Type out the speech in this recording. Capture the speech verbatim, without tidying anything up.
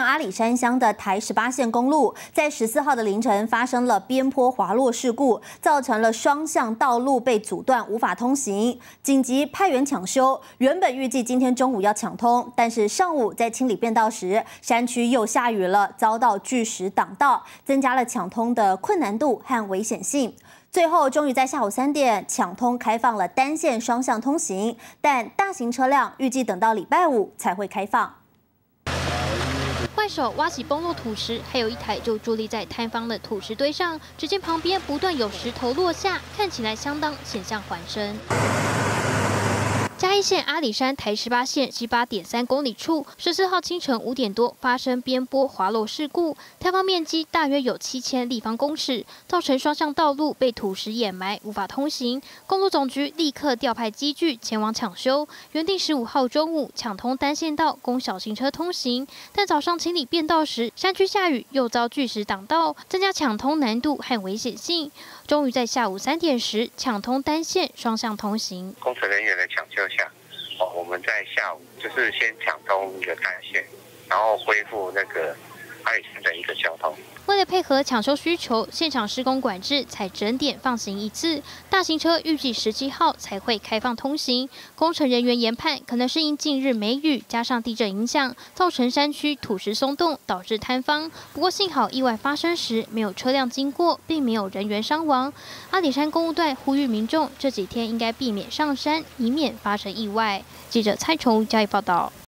阿里山乡的台十八线公路，在十四号的凌晨发生了边坡滑落事故，造成了双向道路被阻断，无法通行，紧急派员抢修。原本预计今天中午要抢通，但是上午在清理便道时，山区又下雨了，遭到巨石挡道，增加了抢通的困难度和危险性。 最后，终于在下午三点抢通开放了单线双向通行，但大型车辆预计等到礼拜五才会开放。 坏手挖起崩落土石，还有一台就伫立在摊方的土石堆上，只见旁边不断有石头落下，看起来相当险象环生。 嘉义县阿里山台十八线十八点三公里处，十四号清晨五点多发生边坡滑落事故，摊方面积大约有七千立方公尺，造成双向道路被土石掩埋，无法通行。公路总局立刻调派机具前往抢修，原定十五号中午抢通单线道供小型车通行，但早上清理便道时，山区下雨又遭巨石挡道，增加抢通难度和危险性。终于在下午三点时抢通单线双向通行。 工程人员的抢救下。 哦，我们在下午就是先抢通一个单线，然后恢复那个阿里山的一个交通。 为了配合抢修需求，现场施工管制才整点放行一次。大型车预计十七号才会开放通行。工程人员研判，可能是因近日梅雨加上地震影响，造成山区土石松动，导致坍方。不过幸好意外发生时没有车辆经过，并没有人员伤亡。阿里山公路段呼吁民众这几天应该避免上山，以免发生意外。记者蔡崇嘉义报道。